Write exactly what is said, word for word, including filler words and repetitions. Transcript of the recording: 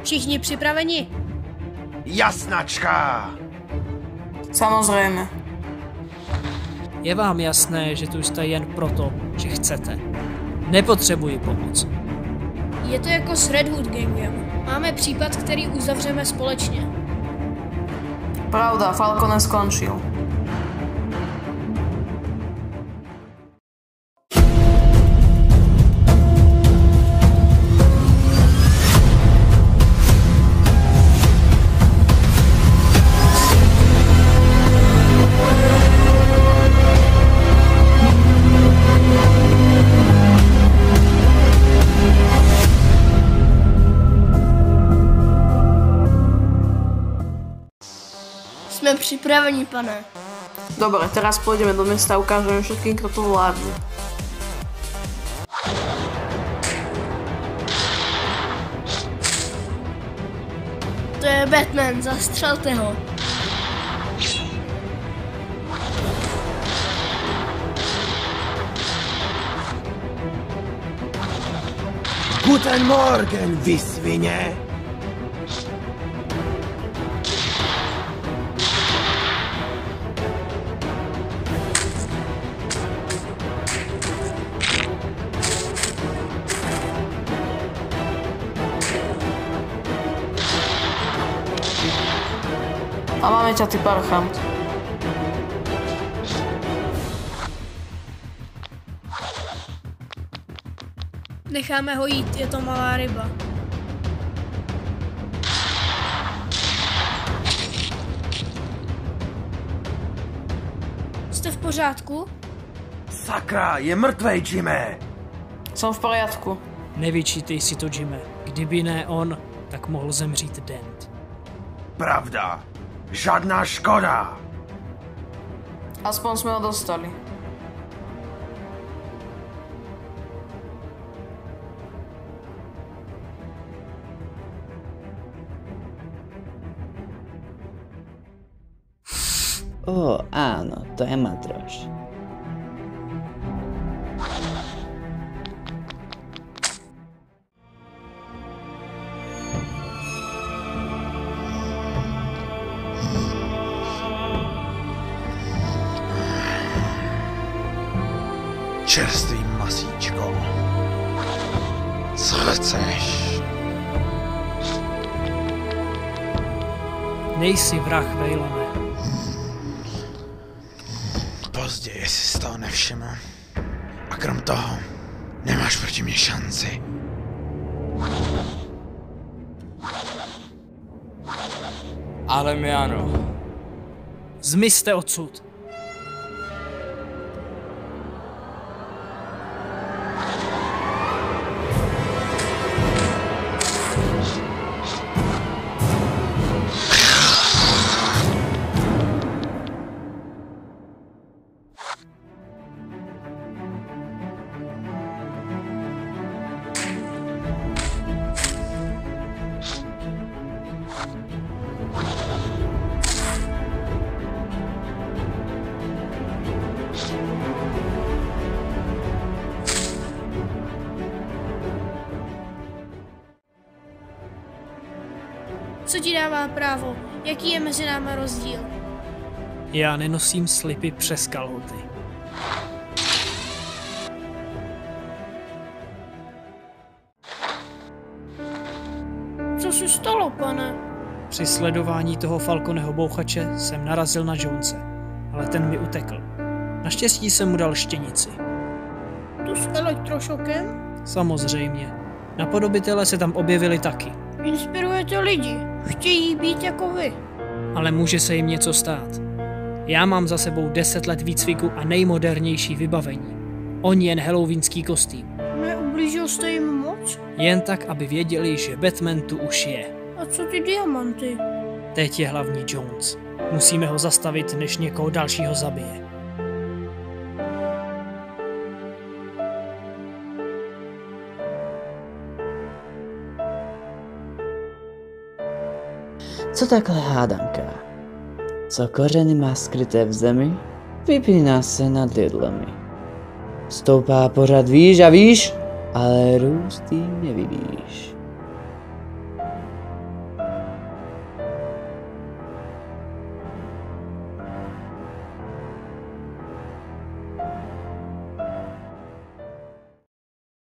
Všichni připraveni? Jasnačka! Samozrejme. Je vám jasné, že tu jste jen proto, že chcete. Nepotřebuji pomoc. Je to jako s Redwood Gangem. Máme případ, který uzavřeme společně. Pravda, Falcone skončil. Jsme připraveni, pane. Dobre, teraz pôjdeme do mesta a ukážeme všetkým, kto tu vládne. To je Batman, zastřelte ho. Guten Morgen, vy svině! A máme ťa, ty parchant. Necháme ho jít, je to malá ryba. Jste v pořádku? Sakra, je mrtvej, Jimmy! Som v poriadku. Nevyčítej si to, Jimmy. Kdyby ne on, tak mohl zemřít Dent. Pravda. Žádná škoda. Aspoň sme ho dostali. Ó, áno, to je Matroš. Čerstvý masíčko. Co chceš? Nejsi vrah, Vejlone. Později si z toho nevšiml. A krom toho, nemáš proti mě šanci. Ale my ano. Zmizte odsud. Co ti dává právo? Jaký je mezi námi rozdíl? Já nenosím slipy přes kalhoty. Co se stalo, pane? Při sledování toho Falconeho bouchače jsem narazil na Jonese, ale ten mi utekl. Naštěstí jsem mu dal štěnici. Tu s elektrošokem? Samozřejmě. Napodobitele se tam objevili taky. Inspirujete lidi. Chtějí být jako vy. Ale může se jim něco stát. Já mám za sebou deset let výcviku a nejmodernější vybavení. Oni jen halloweenský kostým. Neublížil jste jim moc? Jen tak, aby věděli, že Batman tu už je. A co ty diamanty? Teď je hlavní Jones. Musíme ho zastavit, než někoho dalšího zabije. Co takhle hádanka? Co kořeny má skryté v zemi, vypíná se nad lidlemi. Stoupá pořád výš a výš, ale růst jí nevidíš.